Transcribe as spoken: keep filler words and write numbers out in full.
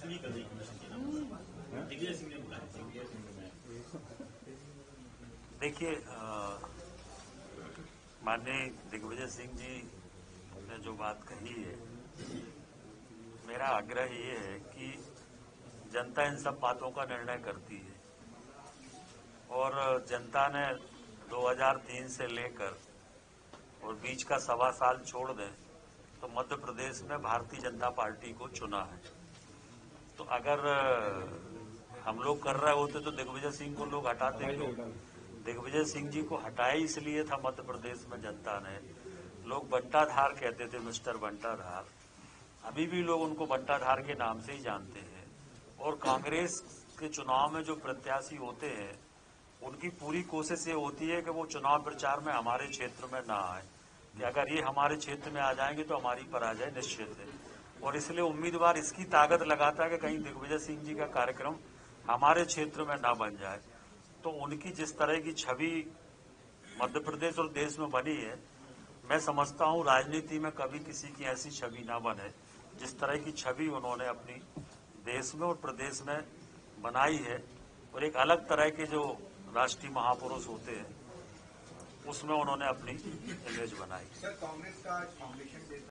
भी कर रही है। दिग्विजय सिंह ने बुलाया, दिग्विजय सिंह ने। देखिए, माननीय दिग्विजय सिंह जी ने जो बात कही है, मेरा आग्रह ये है कि जनता इन सब बातों का निर्णय करती है और जनता ने दो हज़ार तीन से लेकर और बीच का सवा साल छोड़ दें तो मध्य प्रदेश में भारतीय जनता पार्टी को चुना है। तो अगर हम लोग कर रहे होते तो दिग्विजय सिंह को लोग हटाते क्यों? दिग्विजय सिंह जी को हटाया इसलिए था मध्य प्रदेश में जनता ने। लोग बंटाधार कहते थे, मिस्टर बंटाधार। अभी भी लोग उनको बंटाधार के नाम से ही जानते हैं। और कांग्रेस के चुनाव में जो प्रत्याशी होते हैं उनकी पूरी कोशिश ये होती है कि वो चुनाव प्रचार में हमारे क्षेत्र में ना आए, कि अगर ये हमारे क्षेत्र में आ जाएंगे तो हमारी पराजय निश्चित है। और इसलिए उम्मीदवार इसकी ताकत लगाता है कि कहीं दिग्विजय सिंह जी का कार्यक्रम हमारे क्षेत्र में ना बन जाए। तो उनकी जिस तरह की छवि मध्य प्रदेश और देश में बनी है, मैं समझता हूँ राजनीति में कभी किसी की ऐसी छवि ना बने जिस तरह की छवि उन्होंने अपनी देश में और प्रदेश में बनाई है। और एक अलग तरह के जो राष्ट्रीय महापुरुष होते हैं उसमें उन्होंने अपनी इमेज बनाई। सर, कांग्रेस का फाउंडेशन